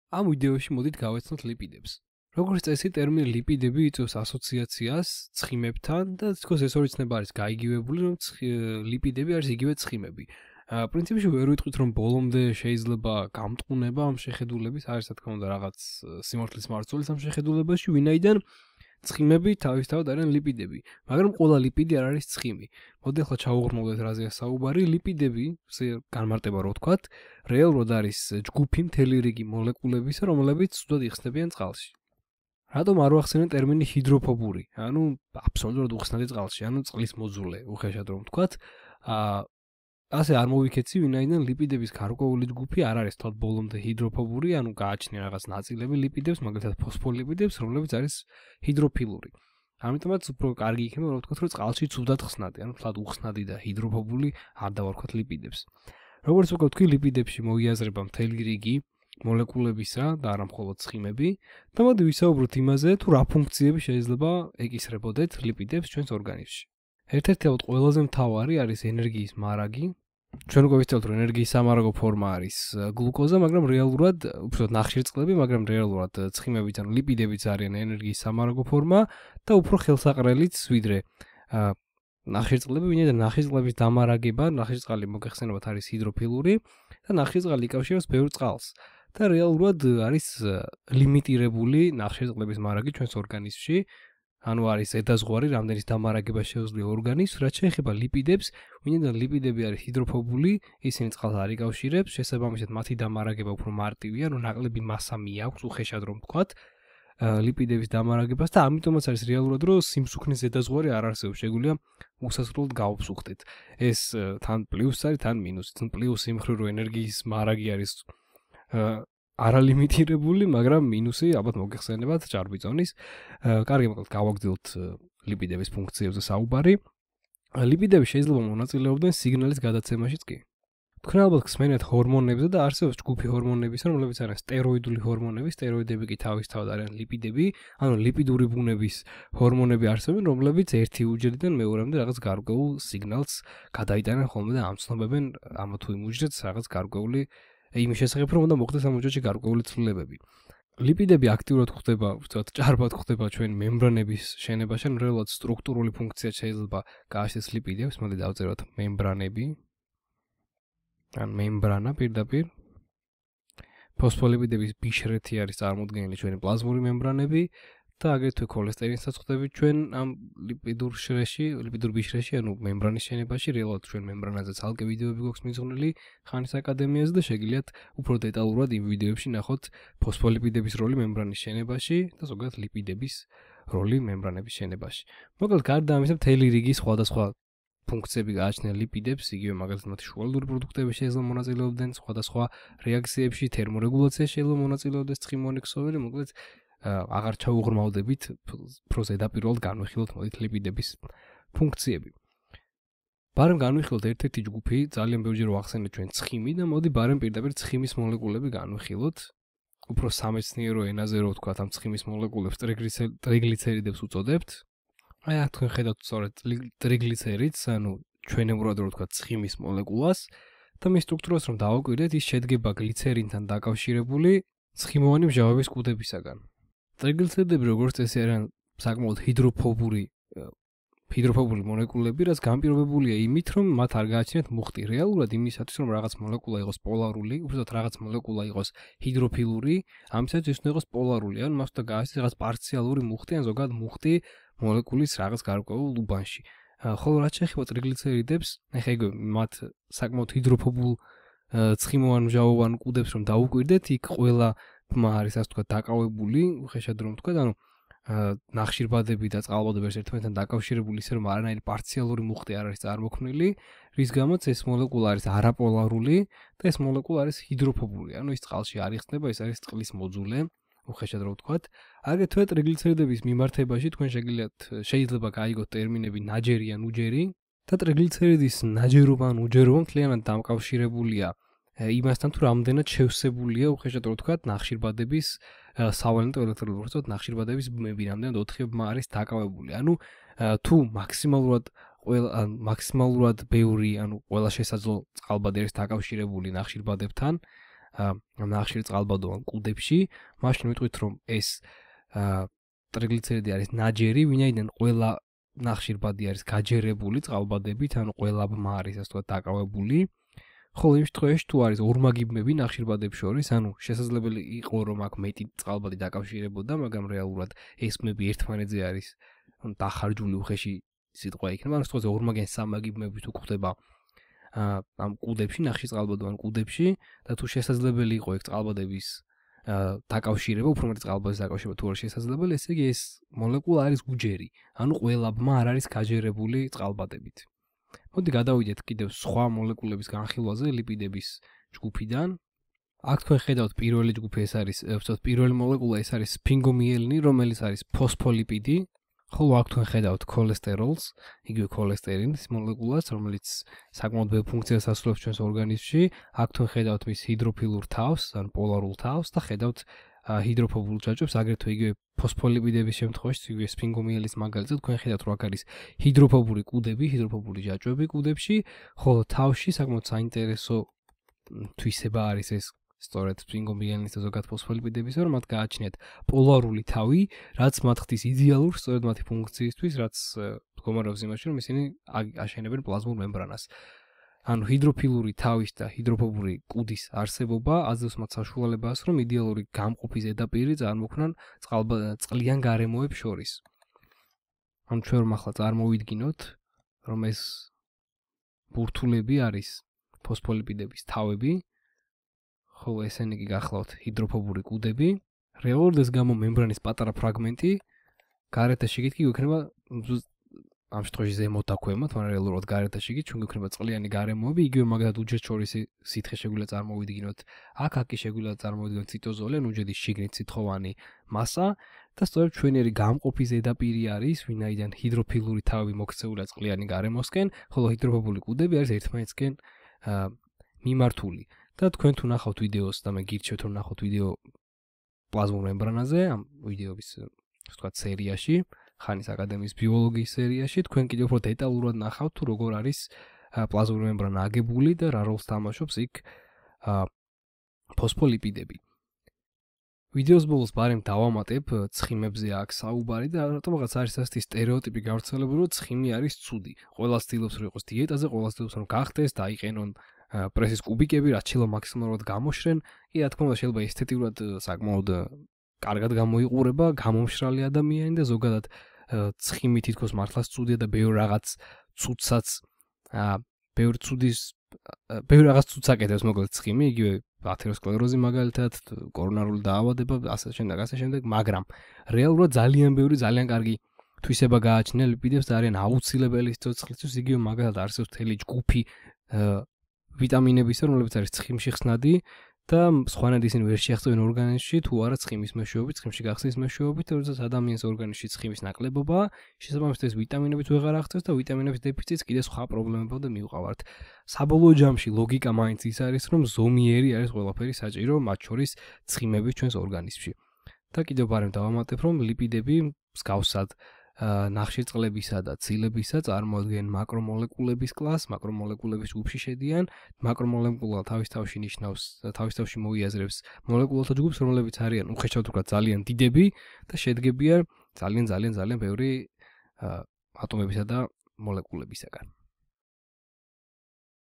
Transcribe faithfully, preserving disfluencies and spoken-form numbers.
ამ ვიდეოში მოდით გავეცნოთ ლიპიდებს. როგორც წესი, ტერმინი ლიპიდები იწვევს ასოციაციას ცხიმებთან და თქოს ეს ორი ცნება არის გაიგივებული, რომ ლიპიდები არის იგივე ცხიმები. პრინციპში ვერ ვიტყვით, რომ ბოლომდე შეიძლება გამტყუნება ამ შეხედულების, არის რა თქმა უნდა რაღაც სიმართლის მარცვლის ამ შეხედულებაში, ვინაიდან ცხიმები თავისთავად არიან ლიპიდები, მაგრამ ყველა ლიპიდი არ არის ცხიმი. მოდი ახლა ჩავუღრმავდეთ რაზეა საუბარი. ლიპიდები, განმარტება რო ვთქვათ, რეალურად არის ჯგუფი მთელი რიგი მოლეკულებისა, რომლებიც სუდად იხსნებიან წყალში. რატომ არ ვახსენე ტერმინი ჰიდროფობური? ანუ აბსოლუტურად უხსნადი წყალში, ანუ წყლის მოძულე, უხეშად რომ ვთქვათ. აა ასე არ მოვიქეცი, ვინაიდან ლიპიდების გარკვეული ჯგუფი არ არის თვალ ბოლომდე ჰიდროფობური, ანუ გააჩნია რაღაც ნაწილები ლიპიდებს, მაგალითად ფოსფოლიპიდებს, რომლებიც არის ჰიდროფილური. ამიტომაც უფრო კარგი იქნება რომ ვთქვათ, რომ წყალში ცუდად ხსნადი, ანუ თვალ უხსნადი და ჰიდროფობული არ დავარქვათ ლიპიდებს. როგორც უკვე ვთქვი, ლიპიდებში მოიაზრება მთელი რიგი მოლეკულებისა და არა მხოლოდ ცხიმები და მოდი ვისაუბროთ იმაზე, თუ რა ფუნქციები შეიძლება ეკისრებოდეთ ლიპიდებს ჩვენს ორგანიზმში. ერთ-ერთი ალბათ ყველაზე მთავარი არის ენერგიის მარაგი. ჩვენ უკვე ვიცით, რომ ენერგიის სამარაგო ფორმა არის გლუკოზა, მაგრამ რეალურად, უბრალოდ ნახშირწყლები, მაგრამ რეალურად ცხიმებიც ან ლიპიდებიც არიან ენერგიის სამარაგო ფორმა და უფრო ხელსაყრელიც ვიდრე ნახშირწყლები, ვინაიდან ნახშირწყლების დამარაგება, ნახშირწყალი მოგეხსენებათ არის ჰიდროფილური და ნახშირწყალი იკავშირებს ბევრ წყალს. და რეალურად არის ლიმიტირებული ნახშირწყლების მარაგი ჩვენს ორგანიზმში. ანუ არის ზედაზღვარი, რამდენის დამარაგება შეუძლია ორგანიზმს, რაც შეეხება ლიპიდებს, ვინაიდან ლიპიდები არის ჰიდროფობული, ისინი წყალს არ იკავშირებს, შესაბამისად მათი დამარაგება უფრო მარტივია, ანუ ნაკლები მასა მიაქვს, უხეშად რომ ვთქვათ, ლიპიდების დამარაგებას და ამიტომაც არის რეალურად, რომ სიმსუქნის ზედაზღვარი არ არსებობს, შეგვიძლია უსასრულოდ გავუფსუხდეთ. ეს თან პლუსს არის, თან მინუსი. თან პლუსი იმ მხრივ, რომ ენერგიის მარაგი არის არალიმიტირებული, მაგრამ მინუსი ალბათ მოგეხსენებათ ჭარბიწონის. კარგი, მოკლედ გავაგრძელოთ ლიპიდების ფუნქციებზე საუბარი. ლიპიდები შეიძლება მონაწილეობდნენ სიგნალის გადაცემაშიც კი. თქვენ ალბათ გსმენიათ ჰორმონებზე და არსებობს ჯგუფი ჰორმონების, რომლებიც არიან სტეროიდული ჰორმონები, სტეროიდები კი თავისთავად არიან ლიპიდები, ანუ ლიპიდური ბუნების ჰორმონები არსებობენ, რომლებიც ერთი უჯრედიდან მეორემდე რაღაც გარკვეულ სიგნალს გადაიტანენ ხოლმე და ამცნობებენ ამა თუ იმ უჯრედს რაღაც გარკვეული იმის შესახებ, რომ უნდა მოხდეს ამ უჯრედში გარკვეული ცვლილებები. ლიპიდები აქტიურად ხდება, ვთქვათ, ჭარბად ხდება ჩვენ მემბრანების შენებაში, ან რეალურად სტრუქტურული ფუნქცია შეიძლება გააჩნდეს ლიპიდებს, მოდი დავწეროთ მემბრანები. ან მემბრანა პირდაპირ. ფოსფოლიპიდების ბიშრეთი არის წარმოდგენილი ჩვენი პლაზმური მემბრანები და აგრეთვე ქოლესტერინის ხდებით ჩვენ ამ ლიპიდურ შრეში, ლიპიდურ ბიშრეში, ანუ მემბრანის შენებაში, რეალურად ჩვენ მემბრანაზე ცალკე ვიდეოები გვაქვს მიღწეული ხანის აკადემიაზე და შეგიძლიათ უფრო დეტალურად იმ ვიდეოებში ნახოთ ფოსფოლიპიდების როლი მემბრანის შენებაში და ზოგადად ლიპიდების როლი მემბრანების შენებაში. მოკლედ, გარდა ამისა, მთელი რიგი სხვადასხვა ფუნქციები გააჩნია ლიპიდებს, იგივე მაგალითად მათი შუალედური პროდუქტები შეიძლება მონაწილეობდნენ სხვადასხვა რეაქციებში, თერმორეგულაციაში შეიძლება მონაწილეობდეს ცხიმოვანი ქსოვილი, მოკლედ აღარ ჩაუღრმავდებით, უფრო ზედაპირულად განვიხილოთ მოდით ლიპიდების ფუნქციები. ბარემ განვიხილოთ ერთ-ერთი ჯგუფი, ძალიან ბევრჯერ ვახსენეთ ჩვენ ცხიმი და მოდი ბარემ პირდაპირ ცხიმის მოლეკულები განვიხილოთ. უფრო სამეცნიერო ენაზე რო ვთქვათ, ამ ცხიმის მოლეკულებს ტრიგლიცერიდებს უწოდებთ. აი აქ თქვენ ხედავთ სწორედ ტრიგლიცერიდს, ანუ ჩვენებურად რო ვთქვათ ცხიმის მოლეკულას და მის სტრუქტურას რომ დავაკვირდეთ, ის შედგება გლიცერინთან დაკავშირებული ცხიმოვანი მჟავების კუდებისაგან. ტრიგლიცერიდები როგორც წესი არიან საკმაოდ ჰიდროფობური ჰიდროფობური მოლეკულები, რაც განპირობებულია იმით, რომ მათ არ გააჩნიათ მუხტი. რეალურად იმისათვის, რომ რაღაც მოლეკულა იყოს პოლარული, უბრალოდ რაღაც მოლეკულა იყოს ჰიდროფილური, ამისათვის ის უნდა იყოს პოლარული, ან მას უნდა გააჩნდეს რაღაც პარციალური მუხტი, ან ზოგადად მუხტი მოლეკულის რაღაც გარკვეულ უბანში. ხოლო რაც შეეხება ტრიგლიცერიდებს, ეხლა იგივე მათ საკმაოდ ჰიდროფობულ ცხიმოვან მჟავოვან კუდებს რომ დაუკვირდეთ, იქ ყველა ბმა არის ასე ვთქვათ დაკავებული, უხეშად რომ ვთქვათ, ანუ ნახშირბადები და წყალბადები ერთმანეთთან დაკავშირებული ისე რომ არანაირი პარციალური მუხტი არ არის წარმოქმნილი, რის გამოც ეს მოლეკულა არის არაპოლარული და ეს მოლეკულა არის ჰიდროფობური, ანუ ის წყალში არ იხსნება, ეს არის წყლის მოძულე, უხეშად რომ ვთქვათ. აგრეთვე ტრიგლიცერიდების მიმართებაში თქვენ შეგიძლიათ შეიძლება გაიგოთ ტერმინები ნაჯერი ან უჯერი და ტრიგლიცერიდის ნაჯერობა ან უჯერობა მთლიანად დამკავშირებულია იმასთან თუ რამდენად შევსებულია უხეშად რომ ვთქვათ ნახშირბადების სავალენტო ელექტროდები, უბრალოდ ნახშირბადების ბმები, რამდენად ოთხი ბმა არის დაკავებული. ანუ თუ მაქსიმალურად ყველა მაქსიმალურად ბევრი, ანუ ყველა შესაძლო წყალბადი არის დაკავშირებული ნახშირბადებთან, ნახშირწყალბადოვან კუდებში, მაშინ ვიტყვით რომ ეს ტრიგლიცერიდი არის ნაჯერი, ვინაიდან ყველა ნახშირბადი არის გაჯერებული წყალბადებით, ანუ ყველა ბმა არის ასე ვთქვათ დაკავებული. ხოლო იმ შემთხვევაში თუ არის ორმაგიბმები ნახშირბადებს შორის, ანუ შესაძლებელი იყო რომ აქ მეტი წყალბადი დაკავშირებოდა, მაგრამ რეალურად ეს ბმები ერთმანეთზე არის დახარჯული უხეში სიტყვა იქნება, ანუ სწორედ ორმაგი ან სამმაგი ბმები თუ გვხდება ამ კუდებში, ნახშირწყალბადოვან კუდებში და თუ შესაძლებელი იყო ეგ წყალბადების დაკავშირება, უფრო მეტი წყალბადის დაკავშირება თუ არ შესაძლებელი, ესე იგი ეს მოლეკულა არის უჯერი, ანუ ყველა ბმა არ არის გაჯერებული წყალბადებით. მოდი გადავიდეთ კიდევ სხვა მოლეკულების განხილვაზე ლიპიდების ჯგუფიდან. აქ თქვენ ხედავთ პირველი ჯგუფი ეს არის, ვთქვათ, პირველი მოლეკულა ეს არის სფინგომიელინი, რომელიც არის ფოსფოლიპიდი, ხოლო აქ თქვენ ხედავთ ქოლესტეროლს, იგივე ქოლესტერინის მოლეკულას, რომელიც საკმაოდ ბევრ ფუნქციას ასრულებს ჩვენს ორგანიზმში. აქ თქვენ ხედავთ მის ჰიდროფილურ თავს, ან პოლარულ თავს და ხედავთ ჰიდროფობულ ჯაჭვებს, აგრეთვე იგივე ფოსფოლიპიდების შემთხვევაში, იგივე სფინგომიელის მაგალითად, თქვენ ხედავთ რომ აქ არის ჰიდროფობური კუდები, ჰიდროფობური ჯაჭვები კუდებში, ხოლო თავში საკმაოდ საინტერესო თვისება არის ეს სწორედ სფინგომიელის და ზოგადად ფოსფოლიპიდების, რომ მათ გააჩნიათ პოლარული თავი, რაც მათ ხდის იდეალურ სწორედ მათი ფუნქციისთვის, რაც მდგომარეობს იმაში, რომ ისინი აშენებენ პლაზმურ მემბრანას. ანუ ჰიდროფილური თავის და ჰიდროფობური კუდის არსებობა აძლევს მათ საშუალებას, რომ იდეალური გამყოფის ზედაპირი წარმოქმნან წყლიან გარემოებს შორის. ანუ ჩვენ რომ ახლა წარმოვიდგინოთ, რომ ეს ბურთულები არის ფოსფოლიპიდების თავები, ხოლო ესენი კი გახლავთ ჰიდროფობური კუდები, რეალურად ეს გამო მემბრანის პატარა ფრაგმენტი გარეთ და შიგით კი გვექნება ამ შემთხვევაში ზემოთ დაქვემოთ, მაგრამ რეალურად გარეთ და შიგით ჩვენ გვექნება წყლიანი გარემოები, იგივე მაგალითად უჯრედშორისი სითხე შეგვიძლია წარმოვიდგინოთ. აქ აქ კი შეგვიძლია წარმოვიდგინოთ ციტოზოლი, ანუ უჯრედის შიგნით სითხოვანი მასა და სწორედ ჩვენერი გამყოფის ზედაპირი არის, ვინაიდან ჰიდროფილური თავი მოქცეულია წყლიანი გარემოსკენ, ხოლო ჰიდროფობული კუდები არის ერთმანეთსკენ მიმართული. და თქვენ თუ ნახავთ ვიდეოს და მე გირჩევთ რომ ნახოთ ვიდეო პლაზმურ მემბრანაზე, ამ ვიდეოების ასე ვთქვათ სერიაში, ხანის აკადემიის ბიოლოგიის სერიაში, თქვენ კიდევ უფრო დეტალურად ნახავთ თუ როგორ არის პლაზმური მემბრანა აგებული და რა როლს თამაშობს იქ ფოსფოლიპიდები. ვიდეოს ბოლოს ბარემ დავამატებ ცხიმებზე აქ საუბარი და რატომღაც არის ასეთი სტერეოტიპი გავრცელებული, რომ ცხიმი არის ცუდი. ყველას ცდილობს რომ იყოს დიეტაზე, ყველას ცდილობს რომ გახდეს, დაიყენონ პრესის კუბიკები, რაც შეიძლება მაქსიმალურად გამოშრენ. კი, რა თქმა უნდა, შეიძლება ესთეტიურად საკმაოდ კარგად გამოიყურება გამომშრალი ადამიანი და ზოგადად ცხიმი თითქოს მართლაც ცუდია და ბევრ რაღაც ცუდსაც ბევრ ცუდის ბევრ რაღაც ცუდს აკეთებს მოკლედ ცხიმი, იგივე ათეროსკლეროზი მაგალითად, კორონარული დაავადება, ასე შემდეგ, ასე შემდეგ, მაგრამ რეალურად ძალიან ბევრი ძალიან კარგი თვისება გააჩნია ლიპიდებს და არიან აუცილებელი სიცოცხლისთვის, იგივე მაგალითად არსებობს მთელი ჯგუფი ვიტამინებისა, რომლებიც არის ცხიმში ხსნადი და სხვანაირად ისინი ვერ შეაღწევენ ორგანიზმში, თუ არა ცხიმის მეშვეობით, ცხიმში გახსნის მეშვეობით, როდესაც ადამიანის ორგანიზმში ცხიმის ნაკლებობა, შესაბამისად ეს ვიტამინებიც ვეღარ აღწევს და ვიტამინების დეფიციტს კიდე სხვა პრობლემებად მივყავართ. საბოლოო ჯამში ლოგიკა მაინც ის არის, რომ ზომიერი არის ყველაფერი საჭირო, მათ შორის ცხიმები ჩვენს ორგანიზმში. და კიდევ ბარემ დავამატებ, რომ ლიპიდები მსგავსად ნახშირწყლებისა და ცილებისა წარმოადგენენ მაკრომოლეკულების კლასს, მაკრომოლეკულების ჯგუფში შედიან. მაკრომოლეკულა თავის თავში ნიშნავს, თავის თავში მოიაზრებს მოლეკულათა ჯგუფს, რომლებიც არიან უხეშად ვთქვათ ძალიან დიდები და შედგებიან ძალიან ძალიან ძალიან ბევრი ატომებისა და მოლეკულებისაგან.